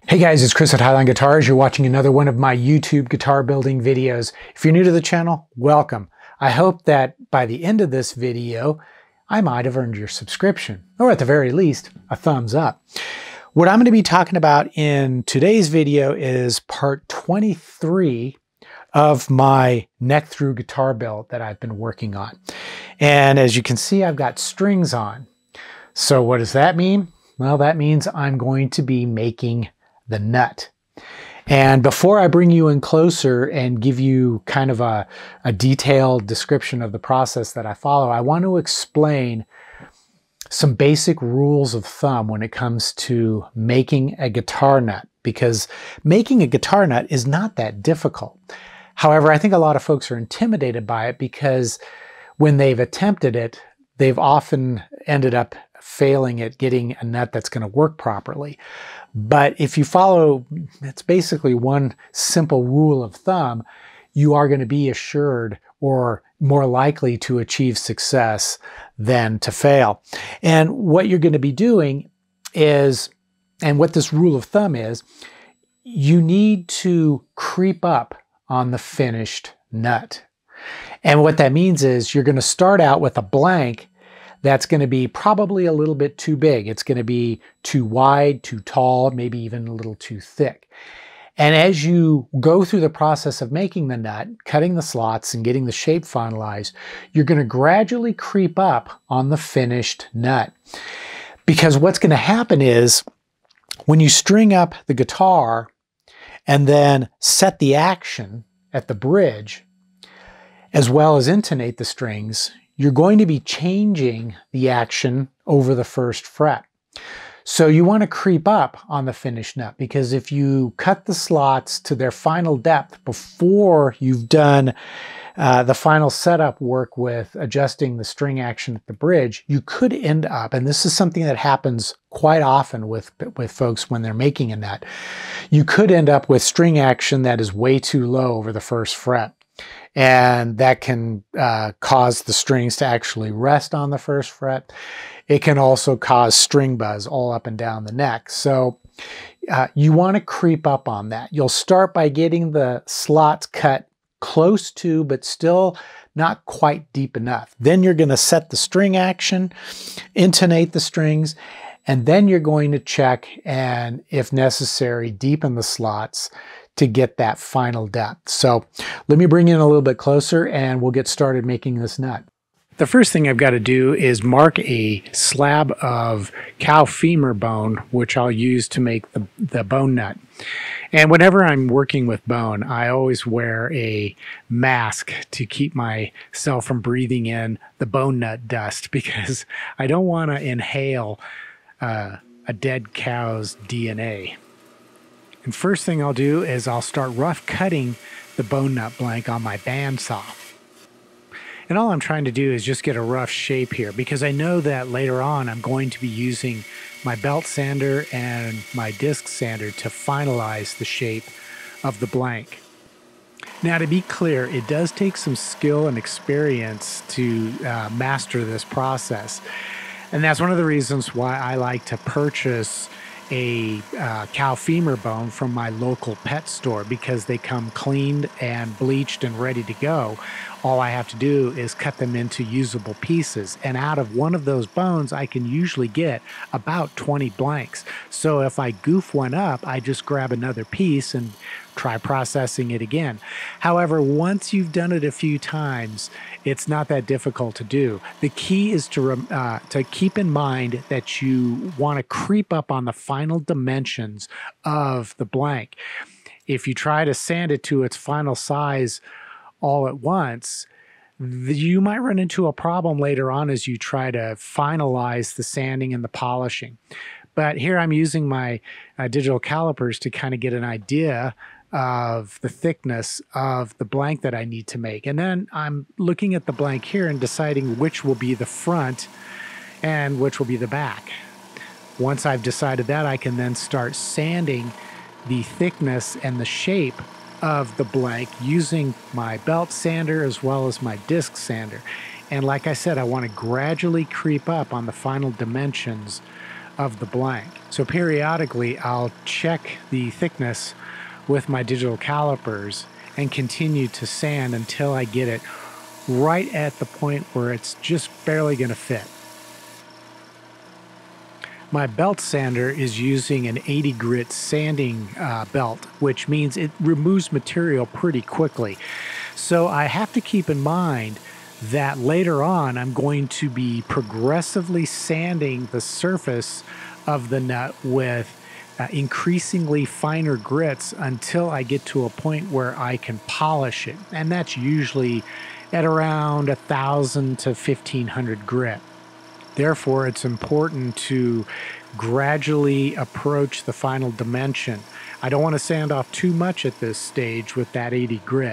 Hey guys, it's Chris at Highline Guitars. You're watching another one of my YouTube guitar building videos. If you're new to the channel, welcome. I hope that by the end of this video, I might have earned your subscription, or at the very least, a thumbs up. What I'm going to be talking about in today's video is part 23 of my neck through guitar build that I've been working on. And as you can see, I've got strings on. So what does that mean? Well, that means I'm going to be making the nut. And before I bring you in closer and give you kind of a detailed description of the process that I follow, I want to explain some basic rules of thumb when it comes to making a guitar nut, because making a guitar nut is not that difficult. However, I think a lot of folks are intimidated by it because when they've attempted it, they've often ended up failing at getting a nut that's going to work properly. But if you follow, it's basically one simple rule of thumb, you are going to be assured or more likely to achieve success than to fail. And what you're going to be doing is, and what this rule of thumb is, you need to creep up on the finished nut. And what that means is you're going to start out with a blank that's going to be probably a little bit too big. It's going to be too wide, too tall, maybe even a little too thick. And as you go through the process of making the nut, cutting the slots and getting the shape finalized, you're going to gradually creep up on the finished nut. Because what's going to happen is when you string up the guitar and then set the action at the bridge, as well as intonate the strings, you're going to be changing the action over the first fret. So you want to creep up on the finished nut, because if you cut the slots to their final depth before you've done the final setup work with adjusting the string action at the bridge, you could end up, and this is something that happens quite often with folks when they're making a nut, you could end up with string action that is way too low over the first fret. And that can cause the strings to actually rest on the first fret. It can also cause string buzz all up and down the neck. So you want to creep up on that. You'll start by getting the slots cut close to, but still not quite deep enough. Then you're going to set the string action, intonate the strings, and then you're going to check and, if necessary, deepen the slots to get that final depth. So let me bring you in a little bit closer and we'll get started making this nut. The first thing I've got to do is mark a slab of cow femur bone, which I'll use to make the bone nut. And whenever I'm working with bone, I always wear a mask to keep myself from breathing in the bone nut dust, because I don't want to inhale a dead cow's DNA. And first thing I'll do is I'll start rough cutting the bone nut blank on my bandsaw. And all I'm trying to do is just get a rough shape here, because I know that later on I'm going to be using my belt sander and my disc sander to finalize the shape of the blank. Now, to be clear, it does take some skill and experience to master this process. And that's one of the reasons why I like to purchase a cow femur bone from my local pet store, because they come cleaned and bleached and ready to go. All I have to do is cut them into usable pieces, and out of one of those bones I can usually get about 20 blanks. So if I goof one up, I just grab another piece and try processing it again. However, once you've done it a few times, it's not that difficult to do. The key is to keep in mind that you want to creep up on the final dimensions of the blank. If you try to sand it to its final size all at once, you might run into a problem later on as you try to finalize the sanding and the polishing. But here I'm using my digital calipers to kind of get an idea of the thickness of the blank that I need to make. And then I'm looking at the blank here and deciding which will be the front and which will be the back. Once I've decided that, I can then start sanding the thickness and the shape of the blank using my belt sander as well as my disc sander. And like I said, I want to gradually creep up on the final dimensions of the blank. So periodically I'll check the thickness with my digital calipers and continue to sand until I get it right at the point where it's just barely going to fit. My belt sander is using an 80 grit sanding belt, which means it removes material pretty quickly. So I have to keep in mind that later on I'm going to be progressively sanding the surface of the nut with increasingly finer grits until I get to a point where I can polish it. And that's usually at around 1,000 to 1,500 grit. Therefore, it's important to gradually approach the final dimension. I don't want to sand off too much at this stage with that 80 grit.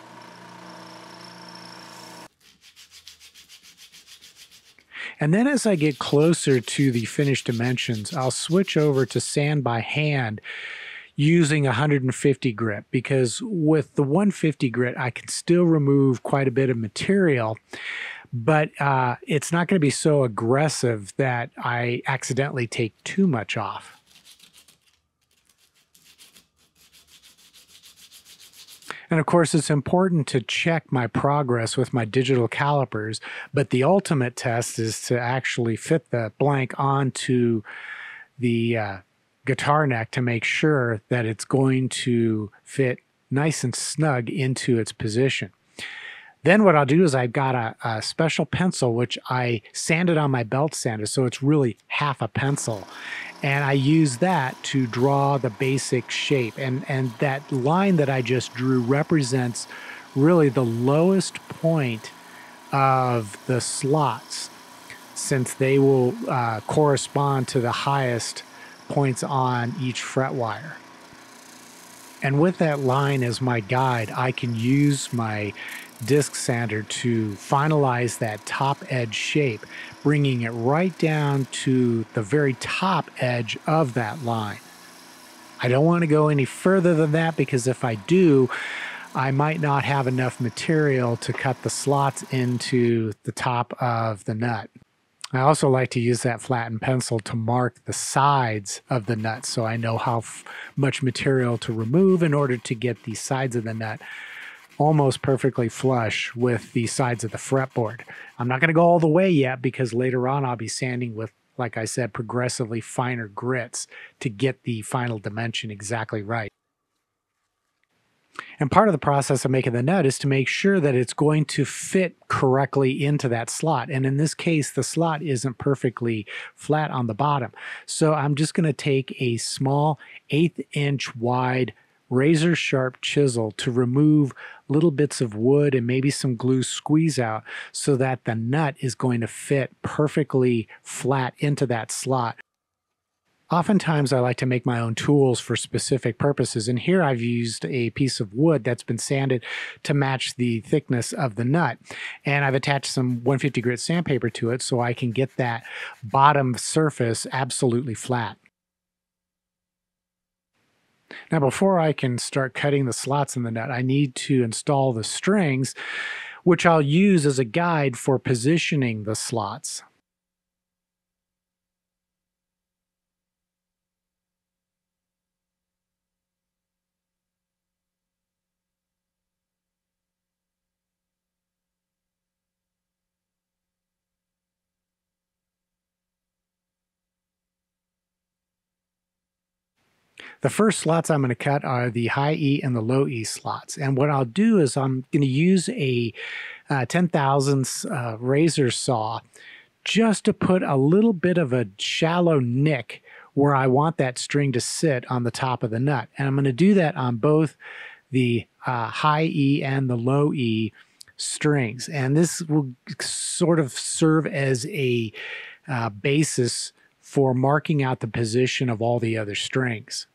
And then as I get closer to the finished dimensions, I'll switch over to sand by hand using 150 grit, because with the 150 grit, I can still remove quite a bit of material, but it's not going to be so aggressive that I accidentally take too much off. And of course, it's important to check my progress with my digital calipers, but the ultimate test is to actually fit the blank onto the guitar neck to make sure that it's going to fit nice and snug into its position. Then what I'll do is I've got a special pencil, which I sanded on my belt sander, so it's really half a pencil. And I use that to draw the basic shape. And that line that I just drew represents really the lowest point of the slots, since they will correspond to the highest points on each fret wire. And with that line as my guide, I can use my disc sander to finalize that top edge shape, bringing it right down to the very top edge of that line. I don't want to go any further than that, because if I do, I might not have enough material to cut the slots into the top of the nut. I also like to use that flattened pencil to mark the sides of the nut, so I know how much material to remove in order to get the sides of the nut almost perfectly flush with the sides of the fretboard. I'm not going to go all the way yet, because later on I'll be sanding with, like I said, progressively finer grits to get the final dimension exactly right. And part of the process of making the nut is to make sure that it's going to fit correctly into that slot. And in this case, the slot isn't perfectly flat on the bottom. So I'm just going to take a small 1/8 inch wide razor sharp chisel to remove little bits of wood and maybe some glue squeeze out, so that the nut is going to fit perfectly flat into that slot. Oftentimes I like to make my own tools for specific purposes, and here I've used a piece of wood that's been sanded to match the thickness of the nut, and I've attached some 150 grit sandpaper to it so I can get that bottom surface absolutely flat. Now, before I can start cutting the slots in the nut, I need to install the strings, which I'll use as a guide for positioning the slots. The first slots I'm going to cut are the high E and the low E slots. And what I'll do is I'm going to use a 10 thousandths razor saw just to put a little bit of a shallow nick where I want that string to sit on the top of the nut. And I'm going to do that on both the high E and the low E strings. And this will sort of serve as a basis for marking out the position of all the other strings.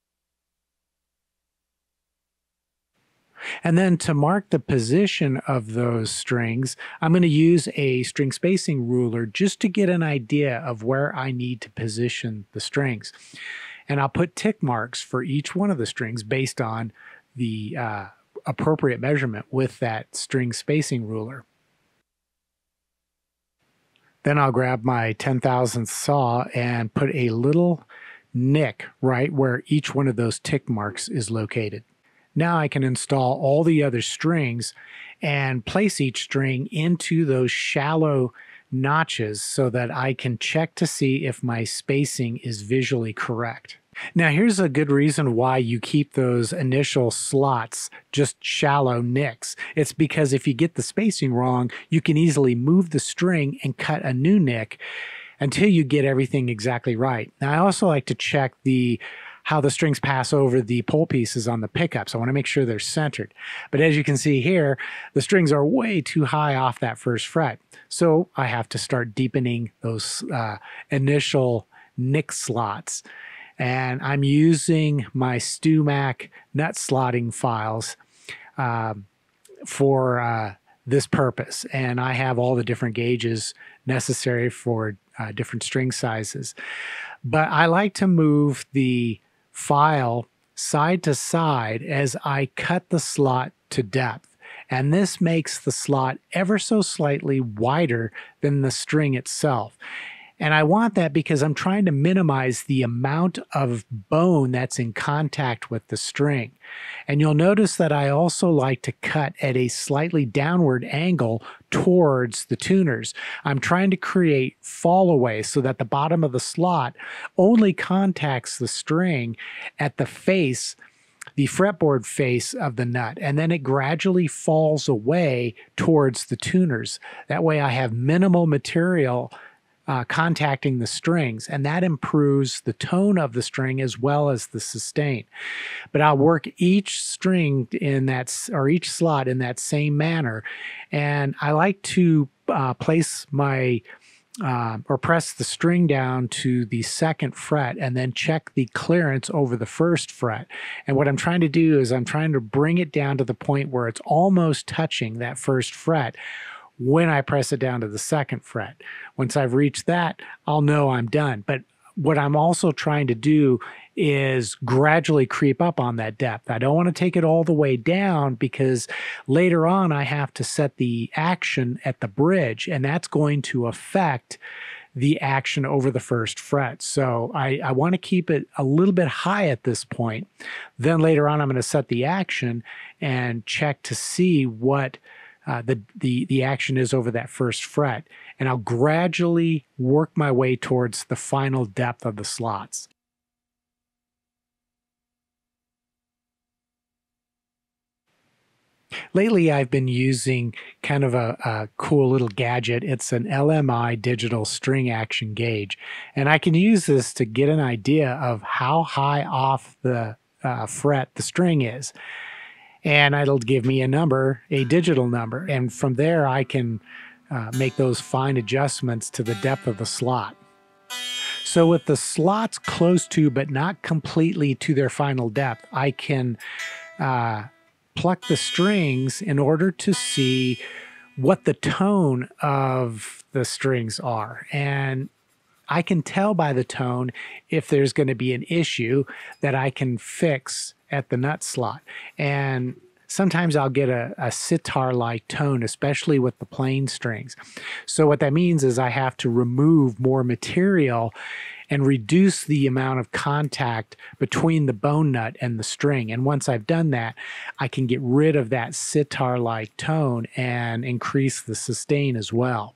And then to mark the position of those strings, I'm going to use a string spacing ruler just to get an idea of where I need to position the strings. And I'll put tick marks for each one of the strings based on the appropriate measurement with that string spacing ruler. Then I'll grab my 10,000th saw and put a little nick right where each one of those tick marks is located. Now I can install all the other strings and place each string into those shallow notches so that I can check to see if my spacing is visually correct. Now here's a good reason why you keep those initial slots just shallow nicks. It's because if you get the spacing wrong, you can easily move the string and cut a new nick until you get everything exactly right. Now I also like to check how the strings pass over the pole pieces on the pickups. I want to make sure they're centered. But as you can see here, the strings are way too high off that first fret. So I have to start deepening those initial nick slots. And I'm using my StewMac nut slotting files for this purpose. And I have all the different gauges necessary for different string sizes. But I like to move the file side to side as I cut the slot to depth. And this makes the slot ever so slightly wider than the string itself. And I want that because I'm trying to minimize the amount of bone that's in contact with the string. And you'll notice that I also like to cut at a slightly downward angle towards the tuners. I'm trying to create fall away so that the bottom of the slot only contacts the string at the face, the fretboard face of the nut, and then it gradually falls away towards the tuners. That way I have minimal material contacting the strings, and that improves the tone of the string as well as the sustain. But I'll work each string in that, or each slot in that same manner, and I like to place my or press the string down to the second fret and then check the clearance over the first fret. And what I'm trying to do is I'm trying to bring it down to the point where it's almost touching that first fret when I press it down to the second fret. Once I've reached that, I'll know I'm done. But what I'm also trying to do is gradually creep up on that depth. I don't want to take it all the way down because later on I have to set the action at the bridge, and that's going to affect the action over the first fret. So I want to keep it a little bit high at this point. Then later on I'm going to set the action and check to see what the action is over that first fret, and I'll gradually work my way towards the final depth of the slots. Lately, I've been using kind of a cool little gadget. It's an LMI digital string action gauge, and I can use this to get an idea of how high off the fret the string is. And it'll give me a number, a digital number. And from there, I can make those fine adjustments to the depth of the slot. So with the slots close to, but not completely to their final depth, I can pluck the strings in order to see what the tone of the strings are. And I can tell by the tone if there's going to be an issue that I can fix at the nut slot. And sometimes I'll get a sitar-like tone, especially with the plain strings. So what that means is I have to remove more material and reduce the amount of contact between the bone nut and the string. And once I've done that, I can get rid of that sitar-like tone and increase the sustain as well.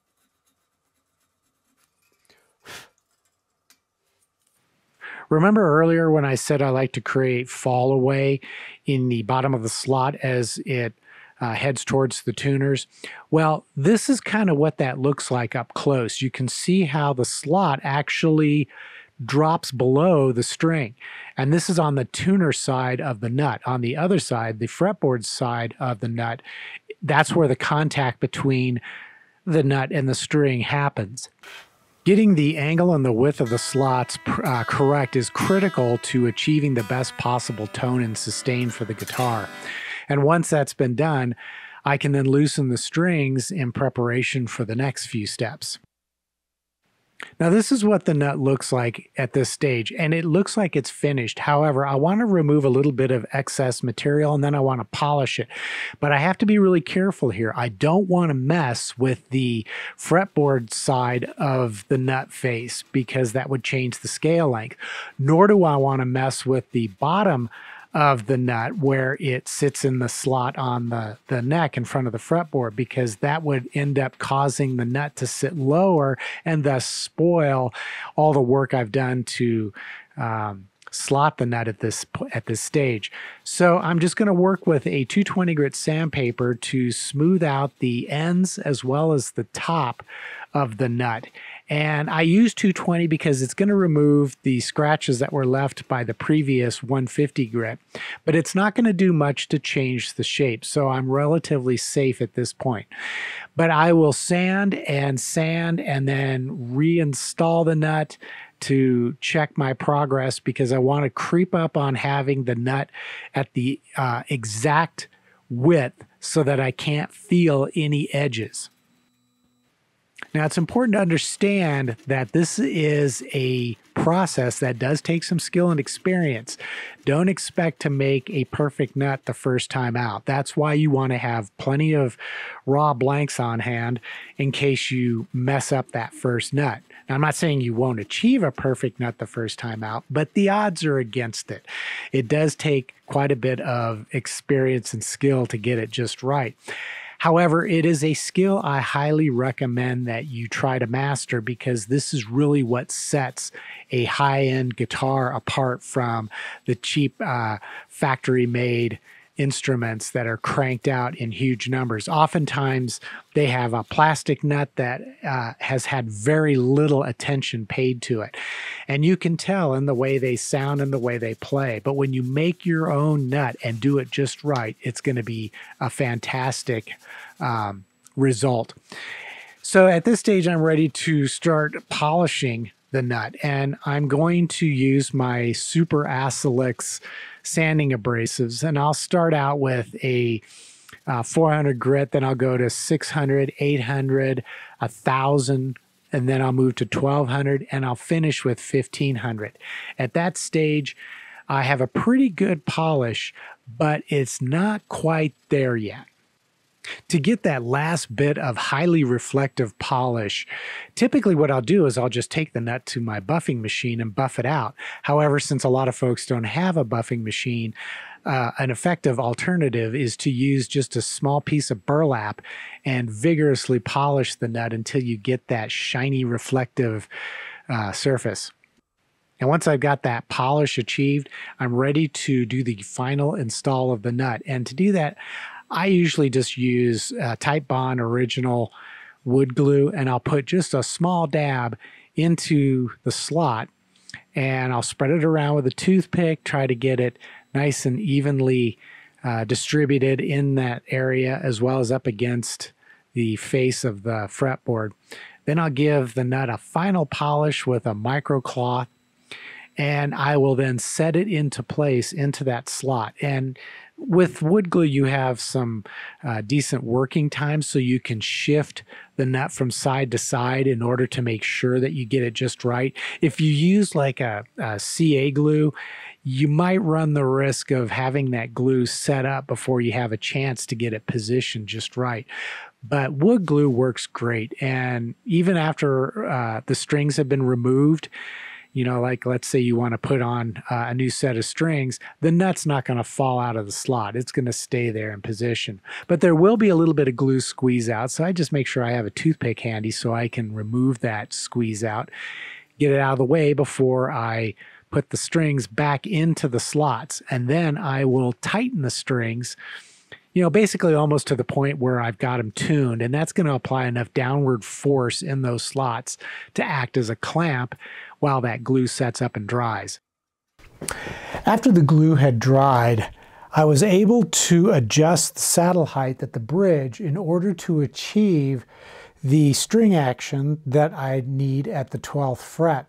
Remember earlier when I said I like to create fall away in the bottom of the slot as it heads towards the tuners? Well, this is kind of what that looks like up close. You can see how the slot actually drops below the string. And this is on the tuner side of the nut. On the other side, the fretboard side of the nut, that's where the contact between the nut and the string happens. Getting the angle and the width of the slots correct is critical to achieving the best possible tone and sustain for the guitar. And once that's been done, I can then loosen the strings in preparation for the next few steps. Now this is what the nut looks like at this stage, and it looks like it's finished. However, I want to remove a little bit of excess material and then I want to polish it. But I have to be really careful here. I don't want to mess with the fretboard side of the nut face because that would change the scale length. Nor do I want to mess with the bottom of the nut where it sits in the slot on the neck in front of the fretboard, because that would end up causing the nut to sit lower and thus spoil all the work I've done to slot the nut at this stage. So I'm just going to work with a 220 grit sandpaper to smooth out the ends as well as the top of the nut. And I use 220 because it's going to remove the scratches that were left by the previous 150 grit, but it's not going to do much to change the shape. So I'm relatively safe at this point. But I will sand and then reinstall the nut to check my progress, because I want to creep up on having the nut at the exact width so that I can't feel any edges. Now, it's important to understand that this is a process that does take some skill and experience. Don't expect to make a perfect nut the first time out. That's why you want to have plenty of raw blanks on hand in case you mess up that first nut. Now, I'm not saying you won't achieve a perfect nut the first time out, but the odds are against it. It does take quite a bit of experience and skill to get it just right. However, it is a skill I highly recommend that you try to master, because this is really what sets a high-end guitar apart from the cheap factory-made instruments that are cranked out in huge numbers. Oftentimes, they have a plastic nut that has had very little attention paid to it. And you can tell in the way they sound and the way they play. But when you make your own nut and do it just right, it's going to be a fantastic result. So at this stage, I'm ready to start polishing the nut. And I'm going to use my Super Asalix sanding abrasives. And I'll start out with a 400 grit, then I'll go to 600, 800, 1,000, and then I'll move to 1,200, and I'll finish with 1,500. At that stage, I have a pretty good polish, but it's not quite there yet. To get that last bit of highly reflective polish, typically what I'll do is I'll just take the nut to my buffing machine and buff it out. However, since a lot of folks don't have a buffing machine, an effective alternative is to use just a small piece of burlap and vigorously polish the nut until you get that shiny reflective surface. And once I've got that polish achieved, I'm ready to do the final install of the nut. And to do that, I usually just use Titebond original wood glue, and I'll put just a small dab into the slot, and I'll spread it around with a toothpick, try to get it nice and evenly distributed in that area, as well as up against the face of the fretboard. Then I'll give the nut a final polish with a micro cloth, and I will then set it into place into that slot. And with wood glue, you have some decent working time, so you can shift the nut from side to side in order to make sure that you get it just right. If you use like a CA glue, you might run the risk of having that glue set up before you have a chance to get it positioned just right. But wood glue works great, and even after the strings have been removed, you know, like let's say you want to put on a new set of strings, the nut's not going to fall out of the slot. It's going to stay there in position. But there will be a little bit of glue squeeze out, so I just make sure I have a toothpick handy so I can remove that squeeze out, get it out of the way before I put the strings back into the slots. And then I will tighten the strings, you know, basically almost to the point where I've got them tuned, and that's going to apply enough downward force in those slots to act as a clamp while that glue sets up and dries. After the glue had dried, I was able to adjust the saddle height at the bridge in order to achieve the string action that I need at the 12th fret.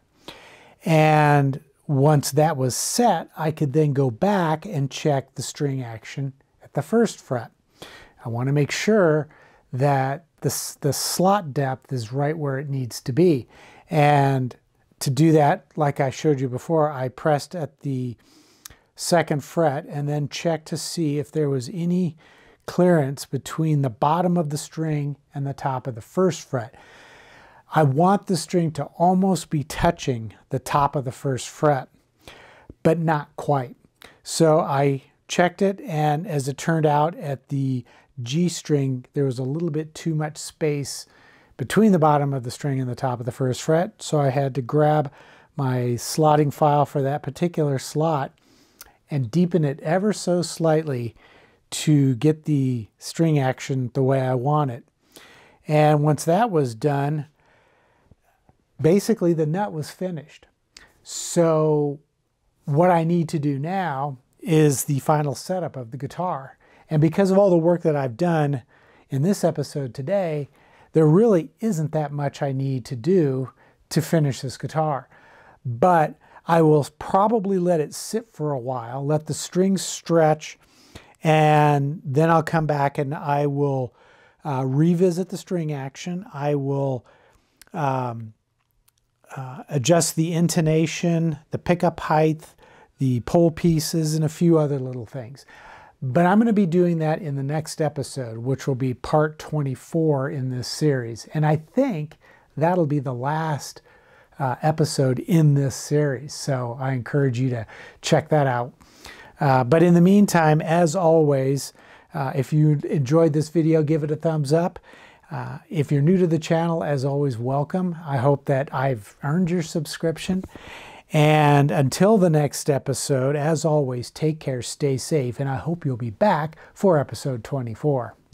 And once that was set, I could then go back and check the string action at the 1st fret. I want to make sure that the slot depth is right where it needs to be. And to do that, like I showed you before, I pressed at the 2nd fret and then checked to see if there was any clearance between the bottom of the string and the top of the 1st fret. I want the string to almost be touching the top of the 1st fret, but not quite. So I checked it, and as it turned out, at the G string, there was a little bit too much space between the bottom of the string and the top of the 1st fret. So I had to grab my slotting file for that particular slot and deepen it ever so slightly to get the string action the way I want it. And once that was done, basically the nut was finished. So what I need to do now is the final setup of the guitar. And because of all the work that I've done in this episode today, there really isn't that much I need to do to finish this guitar. But I will probably let it sit for a while, let the strings stretch, and then I'll come back and I will revisit the string action. I will adjust the intonation, the pickup height, the pull pieces, and a few other little things. But I'm going to be doing that in the next episode, which will be part 24 in this series. And I think that'll be the last episode in this series. So I encourage you to check that out. But in the meantime, as always, if you enjoyed this video, give it a thumbs up. If you're new to the channel, as always, welcome. I hope that I've earned your subscription. And until the next episode, as always, take care, stay safe, and I hope you'll be back for episode 24.